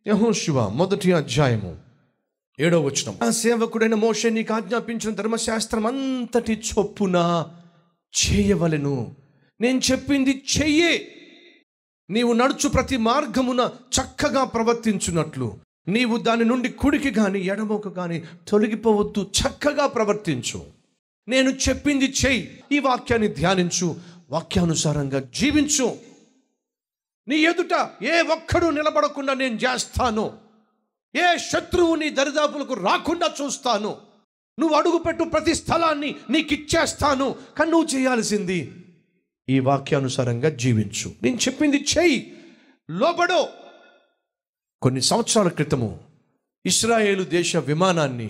యెహోషువ 1వ అధ్యాయము 7వ వచనం. ఆ సేవకుడైన మోషే నీకు ఆజ్ఞాపించిన ధర్మశాస్త్రం అంతటి చొప్పున చేయవలెను. నేను చెప్పింది చెయ్యే. నీవు నడుచు ప్రతి మార్గమున చక్కగా ప్రవర్తించున్నట్లు నీవు దాని నుండి కుడికి కానీ ఎడమకు కానీ తొలగిపోవద్దు. చక్కగా ప్రవర్తించు. నేను చెప్పింది చెయ్యి. ఈ వాక్యాన్ని ధ్యానించు, వాక్యానుసారంగా జీవించు. నీ ఎదుట ఏ ఒక్కడు నిలబడకుండా నేను చేస్తాను. ఏ శత్రువు నీ దరిదాపులకు రాకుండా చూస్తాను. నువ్వు అడుగుపెట్టు ప్రతి స్థలాన్ని నీకు ఇచ్చేస్తాను. కానీ నువ్వు చేయాల్సింది ఈ వాక్యానుసారంగా జీవించు. నేను చెప్పింది చెయ్యి, లోబడు. కొన్ని సంవత్సరాల క్రితము ఇశ్రాయేలు దేశ విమానాన్ని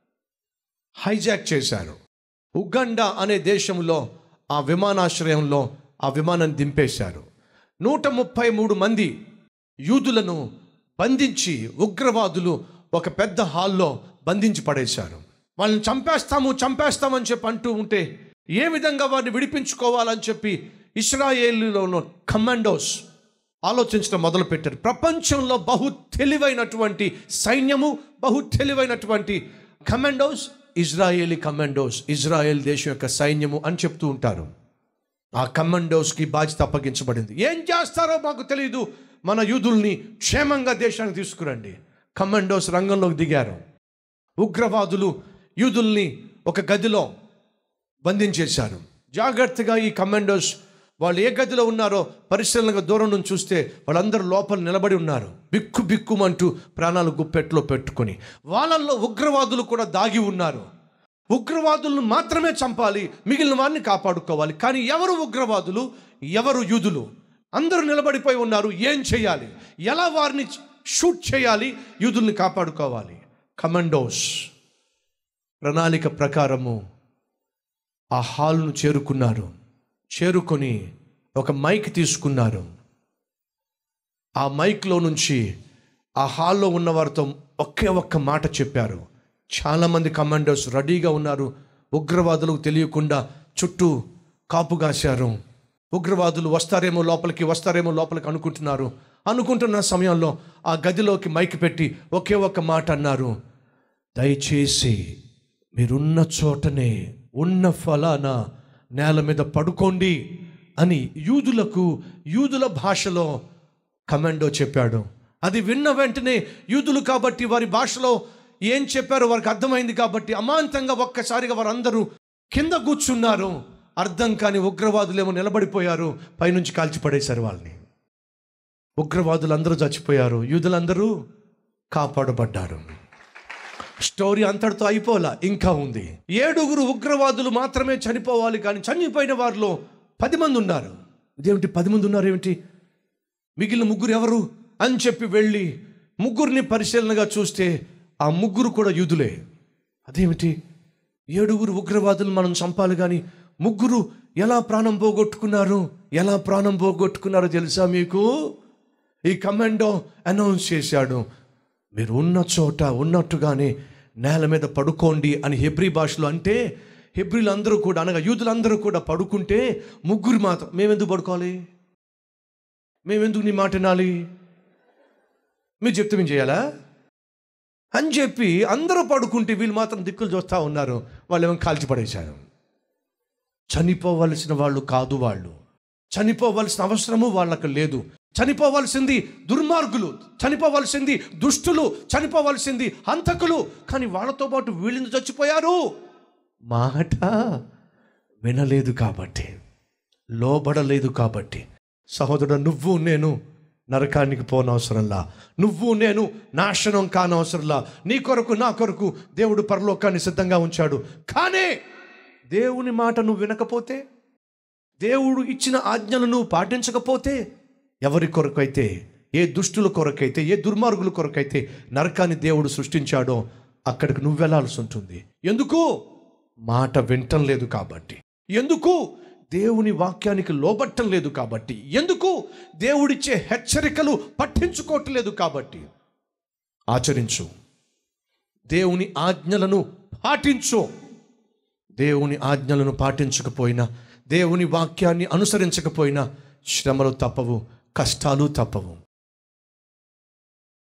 హైజాక్ చేశారు. ఉగండా అనే దేశంలో ఆ విమానాశ్రయంలో ఆ విమానాన్ని దింపేశారు. 133 మంది యూదులను బంధించి ఉగ్రవాదులు ఒక పెద్ద హాల్లో బంధించి పడేశారు. వాళ్ళని చంపేస్తామని చెప్పి అంటూ ఉంటే ఏ విధంగా వారిని విడిపించుకోవాలని చెప్పి ఇశ్రాయేలులోని కమాండోస్ ఆలోచించడం మొదలుపెట్టారు. ప్రపంచంలో బహు తెలివైనటువంటి సైన్యము, బహు తెలివైనటువంటి కమాండోస్ ఇజ్రాయేలీ కమాండోస్, ఇజ్రాయెల్ దేశం యొక్క సైన్యము అని చెప్తూ ఉంటారు. ఆ కమాండోస్కి బాధ్యత అప్పగించబడింది. ఏం చేస్తారో మాకు తెలియదు, మన యూదుల్ని క్షేమంగా దేశానికి తీసుకురండి. కమాండోస్ రంగంలోకి దిగారు. ఉగ్రవాదులు యూదుల్ని ఒక గదిలో బంధించేశారు. జాగ్రత్తగా ఈ కమాండోస్ వాళ్ళు ఏ గదిలో ఉన్నారో పరిశీలనగా దూరం నుంచి చూస్తే వాళ్ళందరూ లోపల నిలబడి ఉన్నారు. బిక్కుమంటూ ప్రాణాలు గుప్పెట్లో పెట్టుకొని. వాళ్ళల్లో ఉగ్రవాదులు కూడా దాగి ఉన్నారు. ఉగ్రవాదులను మాత్రమే చంపాలి, మిగిలిన వారిని కాపాడుకోవాలి. కానీ ఎవరు ఉగ్రవాదులు, ఎవరు యూదులు? అందరూ నిలబడిపోయి ఉన్నారు. ఏం చేయాలి, ఎలా వారిని షూట్ చేయాలి, యూదుల్ని కాపాడుకోవాలి. కమాండోస్ ప్రణాళిక ప్రకారము ఆ హాల్ను చేరుకొని ఒక మైక్ తీసుకున్నారు. ఆ మైక్లో నుంచి ఆ హాల్లో ఉన్న వారితో ఒక్క మాట చెప్పారు. చాలామంది కమాండోస్ రెడీగా ఉన్నారు. ఉగ్రవాదులకు తెలియకుండా చుట్టూ కాపు కాశారు. ఉగ్రవాదులు వస్తారేమో లోపలికి అనుకుంటున్న సమయంలో ఆ గదిలోకి మైక్ పెట్టి ఒక్క మాట అన్నారు. దయచేసి మీరున్న చోటనే ఉన్న ఫలానా నేల మీద పడుకోండి అని యూదుల భాషలో కమాండో చెప్పాడు. అది విన్న వెంటనే యూదులు కాబట్టి వారి భాషలో ఏం చెప్పారో వారికి అర్థమైంది కాబట్టి అమాంతంగా ఒక్కసారిగా వారందరూ కింద కూర్చున్నారు. అర్థం కాని ఉగ్రవాదులేమో నిలబడిపోయారు. పైనుంచి కాల్చిపడేశారు వాళ్ళని. ఉగ్రవాదులు అందరూ చచ్చిపోయారు, యూదులందరూ కాపాడబడ్డారు. స్టోరీ అంతటితో అయిపోలా, ఇంకా ఉంది. 7 ఉగ్రవాదులు మాత్రమే చనిపోవాలి, కానీ చనిపోయిన వారిలో 10 మంది ఉన్నారు. ఇదేమిటి 10 మంది ఉన్నారు ఏమిటి, మిగిలిన 3 ఎవరు అని చెప్పి వెళ్ళి 3 పరిశీలనగా చూస్తే ఆ 3 కూడా యూదులే. అదేమిటి 7 ఉగ్రవాదులు మనం చంపాలి, కానీ 3 ఎలా ప్రాణం పోగొట్టుకున్నారో తెలుసా మీకు? ఈ కమాండో అనౌన్స్ చేశాడు, మీరు ఉన్న చోట ఉన్నట్టుగానే నేల మీద పడుకోండి అని హెబ్రీ భాషలో. అంటే హెబ్రీలందరూ కూడా అనగా యూదులందరూ కూడా పడుకుంటే 3 మాత్రం మేమెందుకు పడుకోవాలి, మేమెందుకు నీ మాట వినాలి, మీరు చెప్తే మేము చేయాలా అని చెప్పి అందరూ పడుకుంటే వీళ్ళు మాత్రం దిక్కులు చూస్తూ ఉన్నారు. వాళ్ళు ఏమో కాల్చిపడేశారు. చనిపోవలసిన వాళ్ళు కాదు, వాళ్ళు చనిపోవలసిన అవసరము వాళ్ళకు లేదు. చనిపోవలసింది దుర్మార్గులు, చనిపోవలసింది దుష్టులు, చనిపోవలసింది హంతకులు. కానీ వాళ్ళతో పాటు వీళ్ళని చచ్చిపోయారు. మాట వినలేదు కాబట్టి, లోబడలేదు కాబట్టి. సహోదరుడు, నువ్వు నేను నరకానికి పోనవసరంలా, నువ్వు నేను నాశనం కానవసరంలా. నీ కొరకు నా కొరకు దేవుడు పరలోకాన్ని సిద్ధంగా ఉంచాడు. కానీ దేవుని మాట నువ్వు వినకపోతే, దేవుడు ఇచ్చిన ఆజ్ఞలను నువ్వు పాటించకపోతే, ఎవరి కొరకైతే, ఏ దుష్టుల కొరకైతే, ఏ దుర్మార్గుల కొరకైతే నరకాన్ని దేవుడు సృష్టించాడో అక్కడికి నువ్వు వెళ్ళాల్సి ఉంటుంది. ఎందుకు? మాట వింటం లేదు కాబట్టి. ఎందుకు? దేవుని వాక్యానికి లోబట్టం లేదు కాబట్టి. ఎందుకు? దేవుడిచ్చే హెచ్చరికలు పట్టించుకోవట్లేదు కాబట్టి. ఆచరించు, దేవుని ఆజ్ఞలను పాటించు. దేవుని ఆజ్ఞలను పాటించకపోయినా, దేవుని వాక్యాన్ని అనుసరించకపోయినా శ్రమలు తప్పవు, కష్టాలు తప్పవు.